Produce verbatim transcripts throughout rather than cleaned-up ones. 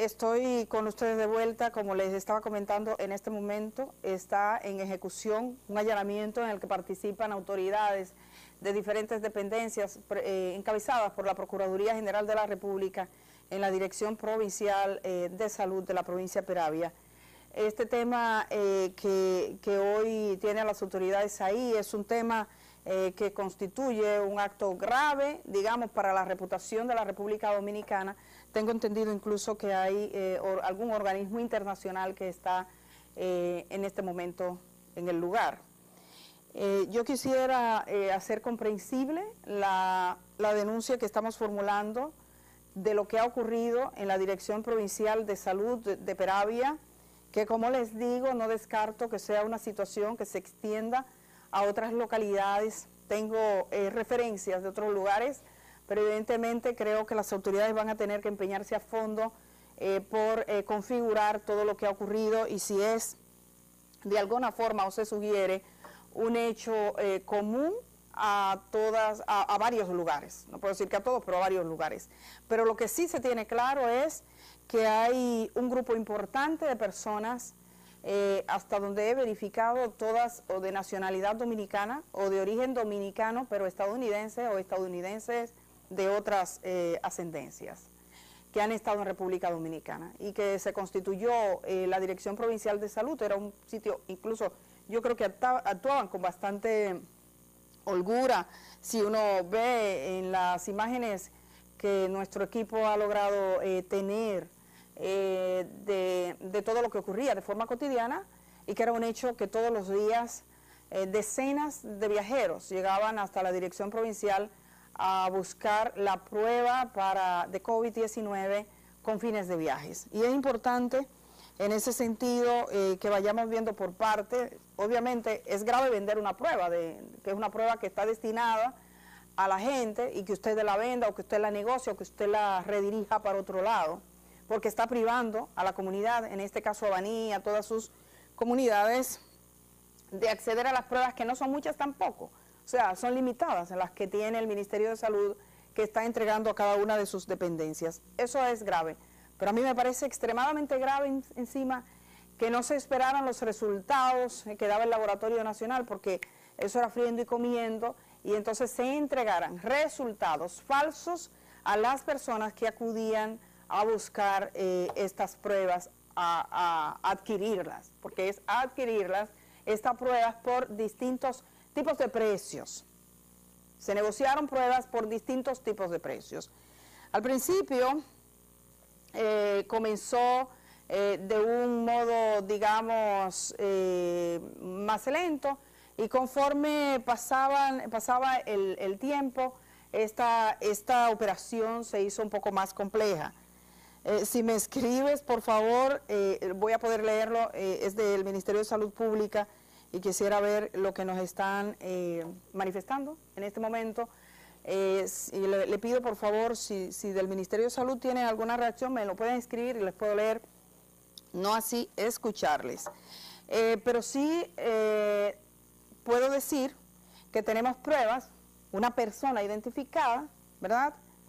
estoy con ustedes de vuelta. Como les estaba comentando, en este momento está en ejecución un allanamiento en el que participan autoridades de diferentes dependencias eh, encabezadas por la Procuraduría General de la República en la Dirección Provincial eh, de Salud de la provincia de Peravia. Este tema eh, que, que hoy tiene a las autoridades ahí es un tema eh, que constituye un acto grave, digamos, para la reputación de la República Dominicana. Tengo entendido incluso que hay eh, or, algún organismo internacional que está eh, en este momento en el lugar. Eh, yo quisiera eh, hacer comprensible la, la denuncia que estamos formulando de lo que ha ocurrido en la Dirección Provincial de Salud de, de Peravia, que, como les digo, no descarto que sea una situación que se extienda a otras localidades. Tengo eh, referencias de otros lugares, pero evidentemente creo que las autoridades van a tener que empeñarse a fondo eh, por eh, configurar todo lo que ha ocurrido, y si es de alguna forma o se sugiere un hecho eh, común a todas, a, a varios lugares, no puedo decir que a todos, pero a varios lugares. Pero lo que sí se tiene claro es que hay un grupo importante de personas, eh, hasta donde he verificado, todas o de nacionalidad dominicana o de origen dominicano, pero estadounidense o estadounidenses de otras eh, ascendencias, que han estado en República Dominicana, y que se constituyó eh, la Dirección Provincial de Salud. Era un sitio, incluso yo creo que actuaban con bastante holgura. Si uno ve en las imágenes que nuestro equipo ha logrado eh, tener eh, de, de todo lo que ocurría de forma cotidiana, y que era un hecho que todos los días eh, decenas de viajeros llegaban hasta la Dirección Provincial a buscar la prueba para, de COVID diecinueve con fines de viajes. Y es importante en ese sentido eh, que vayamos viendo por parte. Obviamente es grave vender una prueba, de, que es una prueba que está destinada a la gente, y que usted la venda o que usted la negocie o que usted la redirija para otro lado, porque está privando a la comunidad, en este caso a Baní, a todas sus comunidades, de acceder a las pruebas, que no son muchas tampoco. O sea, son limitadas en las que tiene el Ministerio de Salud, que está entregando a cada una de sus dependencias. Eso es grave. Pero a mí me parece extremadamente grave en, encima que no se esperaran los resultados que daba el Laboratorio Nacional, porque eso era friendo y comiendo, y entonces se entregaran resultados falsos a las personas que acudían a buscar eh, estas pruebas, a, a adquirirlas, porque es adquirirlas, estas pruebas, por distintos tipos de precios. Se negociaron pruebas por distintos tipos de precios. Al principio eh, comenzó eh, de un modo, digamos, eh, más lento, y conforme pasaban, pasaba el, el tiempo, esta, esta operación se hizo un poco más compleja. Eh, si me escribes, por favor, eh, voy a poder leerlo, eh, es del Ministerio de Salud Pública, y quisiera ver lo que nos están eh, manifestando en este momento. Eh, y le, le pido, por favor, si, si del Ministerio de Salud tienen alguna reacción, me lo pueden escribir y les puedo leer, no así escucharles. Eh, pero sí eh, puedo decir que tenemos pruebas, una persona identificada, ¿verdad?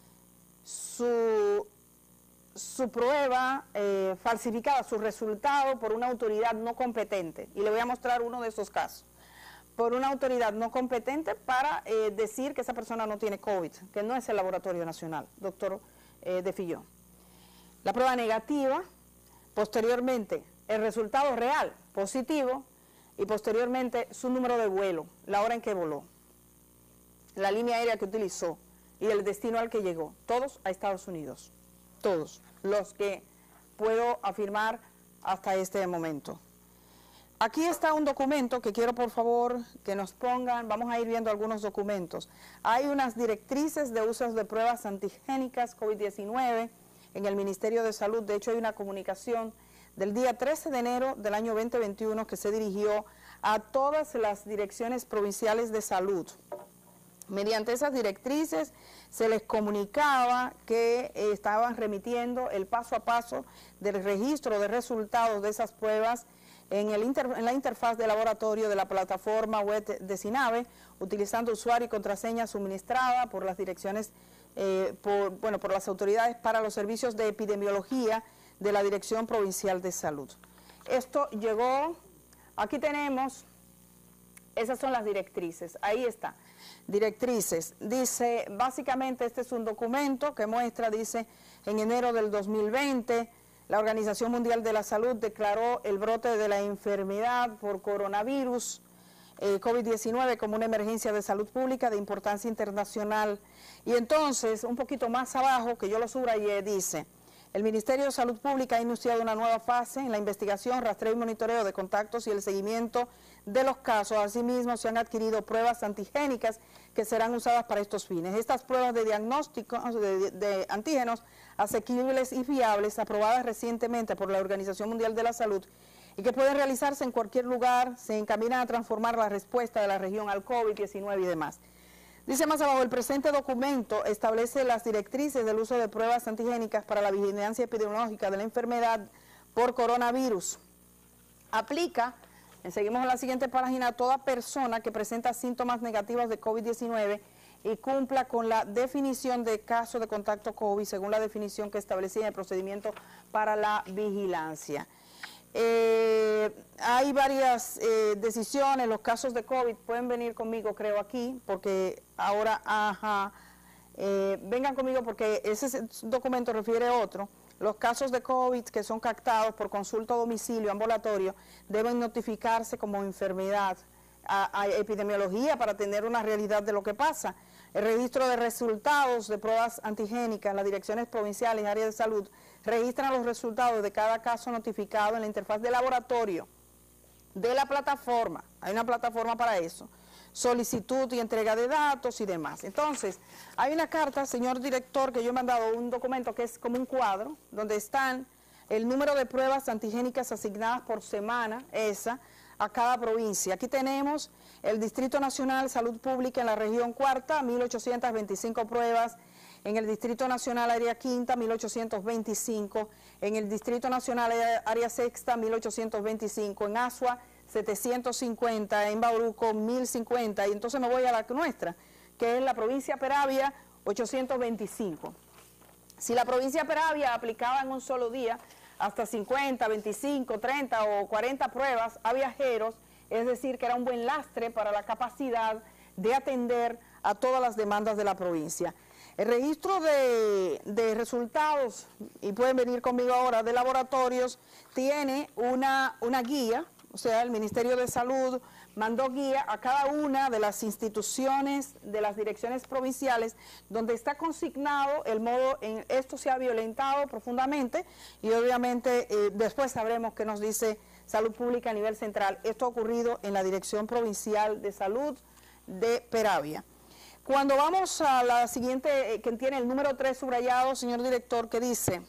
Su... su prueba eh, falsificada, su resultado por una autoridad no competente, y le voy a mostrar uno de esos casos, por una autoridad no competente para eh, decir que esa persona no tiene COVID, que no es el Laboratorio Nacional, doctor eh, de Fillón. La prueba negativa, posteriormente el resultado real, positivo, y posteriormente su número de vuelo, la hora en que voló, la línea aérea que utilizó y el destino al que llegó, todos a Estados Unidos. Todos los que puedo afirmar hasta este momento. Aquí está un documento que quiero, por favor, que nos pongan. Vamos a ir viendo algunos documentos. Hay unas directrices de usos de pruebas antigénicas COVID diecinueve en el Ministerio de Salud. De hecho, hay una comunicación del día trece de enero del año veinte veintiuno que se dirigió a todas las direcciones provinciales de salud. Mediante esas directrices se les comunicaba que eh, estaban remitiendo el paso a paso del registro de resultados de esas pruebas en, el inter, en la interfaz de laboratorio de la plataforma web de SINAVE, utilizando usuario y contraseña suministrada por las direcciones, eh, por, bueno, por las autoridades para los servicios de epidemiología de la Dirección Provincial de Salud. Esto llegó, aquí tenemos, esas son las directrices, ahí está, directrices. Dice, básicamente este es un documento que muestra, dice, en enero del dos mil veinte, la Organización Mundial de la Salud declaró el brote de la enfermedad por coronavirus, eh, COVID diecinueve, como una emergencia de salud pública de importancia internacional. Y entonces, un poquito más abajo, que yo lo subrayé, dice, el Ministerio de Salud Pública ha iniciado una nueva fase en la investigación, rastreo y monitoreo de contactos y el seguimiento de los casos. Asimismo, se han adquirido pruebas antigénicas que serán usadas para estos fines. Estas pruebas de diagnóstico de, de antígenos asequibles y fiables, aprobadas recientemente por la Organización Mundial de la Salud y que pueden realizarse en cualquier lugar, se encaminan a transformar la respuesta de la región al COVID diecinueve y demás. Dice más abajo, el presente documento establece las directrices del uso de pruebas antigénicas para la vigilancia epidemiológica de la enfermedad por coronavirus. Aplica, seguimos en la siguiente página, a toda persona que presenta síntomas negativos de COVID diecinueve y cumpla con la definición de caso de contacto COVID según la definición que establecía en el procedimiento para la vigilancia. Eh, hay varias eh, decisiones, los casos de COVID pueden venir conmigo, creo, aquí, porque ahora, ajá, eh, vengan conmigo porque ese documento refiere a otro. Los casos de COVID que son captados por consulta a domicilio, ambulatorio, deben notificarse como enfermedad a, a epidemiología para tener una realidad de lo que pasa. El registro de resultados de pruebas antigénicas, las direcciones provinciales y áreas de salud registran los resultados de cada caso notificado en la interfaz de laboratorio de la plataforma. Hay una plataforma para eso. Solicitud y entrega de datos y demás. Entonces, hay una carta, señor director, que yo he mandado un documento que es como un cuadro, donde están el número de pruebas antigénicas asignadas por semana, esa, a cada provincia. Aquí tenemos el Distrito Nacional Salud Pública en la región cuarta, mil ochocientas veinticinco pruebas, en el Distrito Nacional Área Quinta, mil ochocientos veinticinco, en el Distrito Nacional Área Sexta, mil ochocientos veinticinco, en Asua, setecientos cincuenta, en Bauruco, mil cincuenta, y entonces me voy a la nuestra, que es la provincia Peravia, ochocientos veinticinco. Si la provincia Peravia aplicaba en un solo día hasta cincuenta, veinticinco, treinta o cuarenta pruebas a viajeros, es decir, que era un buen lastre para la capacidad de atender a todas las demandas de la provincia. El registro de, de resultados, y pueden venir conmigo ahora, de laboratorios, tiene una, una guía, o sea, el Ministerio de Salud mandó guía a cada una de las instituciones, de las direcciones provinciales, donde está consignado el modo en esto se ha violentado profundamente, y obviamente eh, después sabremos qué nos dice Salud Pública a nivel central. Esto ha ocurrido en la Dirección Provincial de Salud de Peravia. Cuando vamos a la siguiente, eh, que tiene el número tres subrayado, señor director, que dice,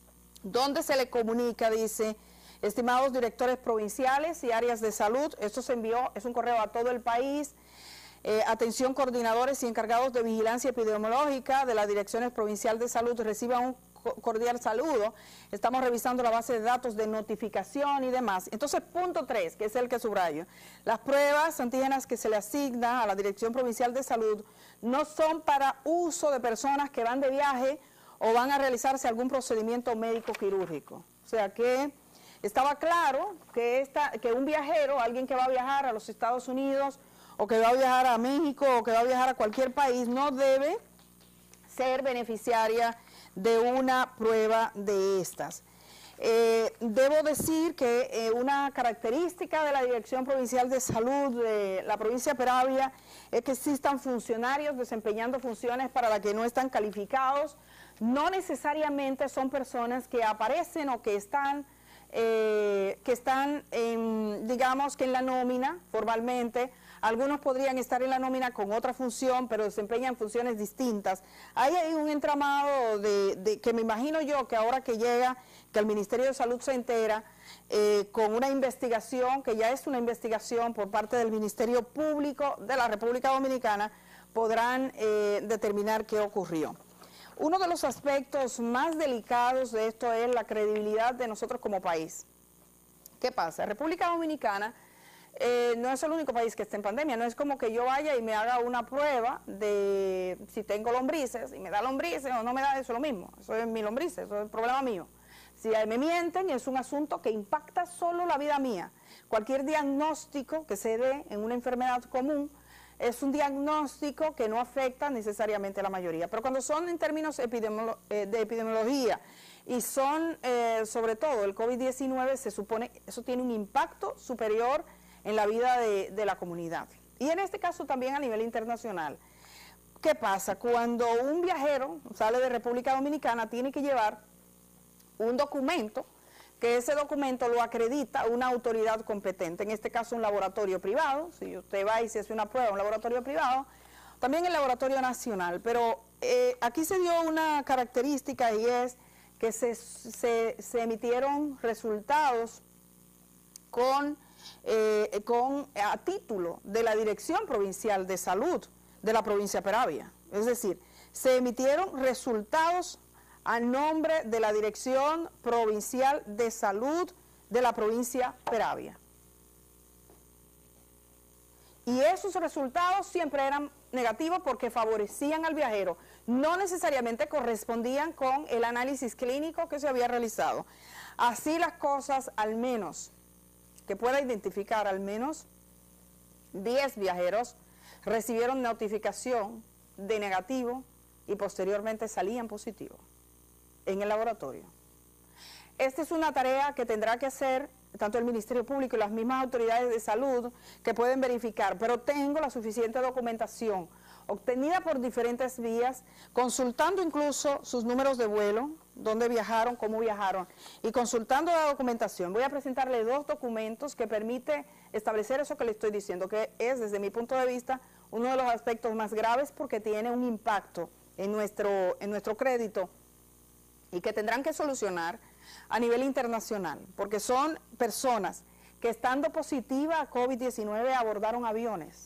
¿dónde se le comunica? Dice, estimados directores provinciales y áreas de salud, esto se envió, es un correo a todo el país, eh, atención coordinadores y encargados de vigilancia epidemiológica de la Dirección Provincial de Salud, reciban un cordial saludo. Estamos revisando la base de datos de notificación y demás. Entonces, punto tres, que es el que subrayo. Las pruebas antígenas que se le asigna a la Dirección Provincial de Salud no son para uso de personas que van de viaje o van a realizarse algún procedimiento médico quirúrgico. O sea que estaba claro que, esta, que un viajero, alguien que va a viajar a los Estados Unidos o que va a viajar a México o que va a viajar a cualquier país, no debe ser beneficiaria de una prueba de estas. Eh, debo decir que eh, una característica de la Dirección Provincial de Salud de la provincia de Peravia es que existan funcionarios desempeñando funciones para las que no están calificados. No necesariamente son personas que aparecen o que están, eh, que están en, digamos que en la nómina formalmente. Algunos podrían estar en la nómina con otra función, pero desempeñan funciones distintas. Ahí hay un entramado de, de, que me imagino yo que ahora que llega, que el Ministerio de Salud se entera, eh, con una investigación, que ya es una investigación por parte del Ministerio Público de la República Dominicana, podrán eh, determinar qué ocurrió. Uno de los aspectos más delicados de esto es la credibilidad de nosotros como país. ¿Qué pasa? República Dominicana Eh, no es el único país que está en pandemia, no es como que yo vaya y me haga una prueba de si tengo lombrices y me da lombrices o no me da, eso es lo mismo, eso es mi lombrices, eso es el problema mío. Si me mienten, es un asunto que impacta solo la vida mía. Cualquier diagnóstico que se dé en una enfermedad común es un diagnóstico que no afecta necesariamente a la mayoría. Pero cuando son en términos epidemiolo eh, de epidemiología y son, eh, sobre todo, el COVID diecinueve, se supone que eso tiene un impacto superior en la vida de, de la comunidad. Y en este caso también a nivel internacional. ¿Qué pasa? Cuando un viajero sale de República Dominicana, tiene que llevar un documento, que ese documento lo acredita una autoridad competente, en este caso un laboratorio privado. Si usted va y se hace una prueba en un laboratorio privado, también el laboratorio nacional, pero eh, aquí se dio una característica y es que se, se, se emitieron resultados con, eh, con, a título de la Dirección Provincial de Salud de la provincia de Peravia, es decir, se emitieron resultados a nombre de la Dirección Provincial de Salud de la provincia de Peravia. Y esos resultados siempre eran negativos porque favorecían al viajero, no necesariamente correspondían con el análisis clínico que se había realizado. Así las cosas, al menos, que pueda identificar al menos diez viajeros, recibieron notificación de negativo y posteriormente salían positivos en el laboratorio. Esta es una tarea que tendrá que hacer tanto el Ministerio Público y las mismas autoridades de salud que pueden verificar, pero tengo la suficiente documentación obtenida por diferentes vías, consultando incluso sus números de vuelo, dónde viajaron, cómo viajaron, y consultando la documentación. Voy a presentarle dos documentos que permite establecer eso que le estoy diciendo, que es, desde mi punto de vista, uno de los aspectos más graves porque tiene un impacto en nuestro, en nuestro crédito y que tendrán que solucionar a nivel internacional, porque son personas que, estando positiva a COVID diecinueve, abordaron aviones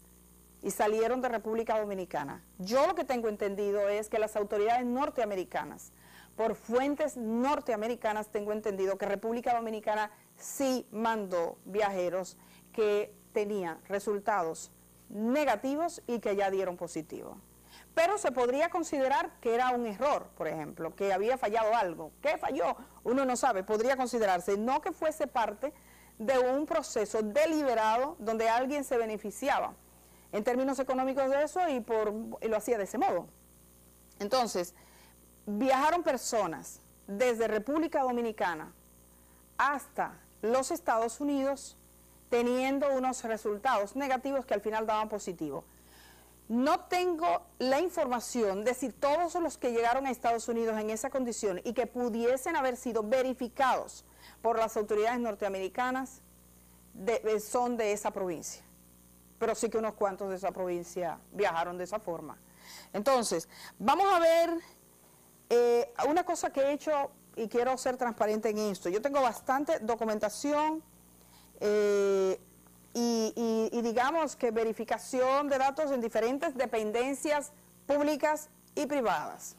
y salieron de República Dominicana. Yo lo que tengo entendido es que las autoridades norteamericanas, por fuentes norteamericanas tengo entendido que República Dominicana sí mandó viajeros que tenían resultados negativos y que ya dieron positivo. Pero se podría considerar que era un error, por ejemplo, que había fallado algo. ¿Qué falló? Uno no sabe, podría considerarse, no que fuese parte de un proceso deliberado donde alguien se beneficiaba en términos económicos de eso y, por, y lo hacía de ese modo. Entonces, viajaron personas desde República Dominicana hasta los Estados Unidos teniendo unos resultados negativos que al final daban positivo. No tengo la información de si todos los que llegaron a Estados Unidos en esa condición y que pudiesen haber sido verificados por las autoridades norteamericanas de, son de esa provincia. Pero sí que unos cuantos de esa provincia viajaron de esa forma. Entonces, vamos a ver eh, una cosa que he hecho y quiero ser transparente en esto. Yo tengo bastante documentación eh, y, y, y digamos que verificación de datos en diferentes dependencias públicas y privadas.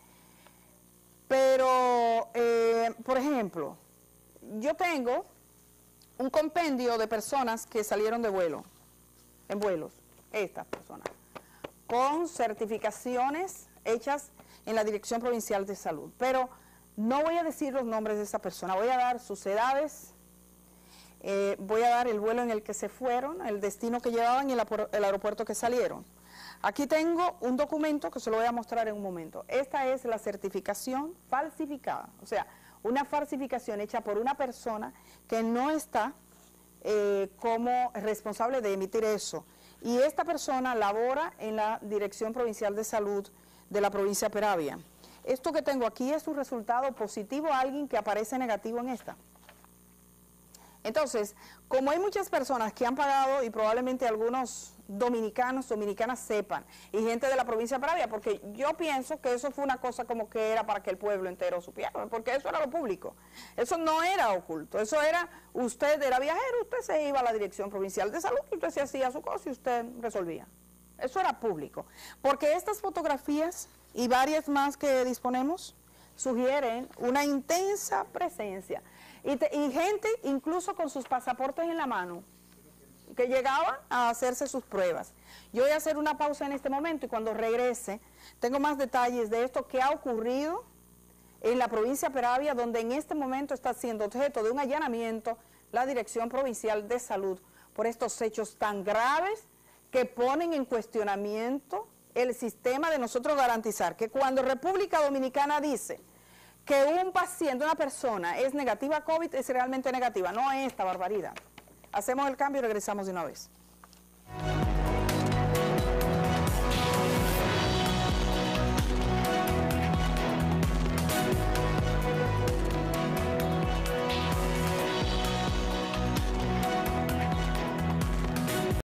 Pero, eh, por ejemplo, yo tengo un compendio de personas que salieron de vuelo, en vuelos, estas personas, con certificaciones hechas en la Dirección Provincial de Salud. Pero no voy a decir los nombres de esa persona, voy a dar sus edades, eh, voy a dar el vuelo en el que se fueron, el destino que llevaban y el, el aeropuerto que salieron. Aquí tengo un documento que se lo voy a mostrar en un momento. Esta es la certificación falsificada, o sea, una falsificación hecha por una persona que no está eh, como responsable de emitir eso. Y esta persona labora en la Dirección Provincial de Salud de la provincia de Peravia. Esto que tengo aquí es un resultado positivo a alguien que aparece negativo en esta. Entonces, como hay muchas personas que han pagado y probablemente algunos dominicanos, dominicanas sepan, y gente de la provincia de Peravia, porque yo pienso que eso fue una cosa como que era para que el pueblo entero supiera, porque eso era lo público, eso no era oculto, eso era, usted era viajero, usted se iba a la Dirección Provincial de Salud, usted se hacía su cosa y usted resolvía, eso era público, porque estas fotografías y varias más que disponemos sugieren una intensa presencia y, te, y gente incluso con sus pasaportes en la mano que llegaban a hacerse sus pruebas. Yo voy a hacer una pausa en este momento y cuando regrese tengo más detalles de esto que ha ocurrido en la provincia de Peravia, donde en este momento está siendo objeto de un allanamiento la Dirección Provincial de Salud por estos hechos tan graves que ponen en cuestionamiento el sistema de nosotros garantizar que cuando República Dominicana dice que un paciente, una persona es negativa a COVID, es realmente negativa, no es esta barbaridad. Hacemos el cambio y regresamos de una vez.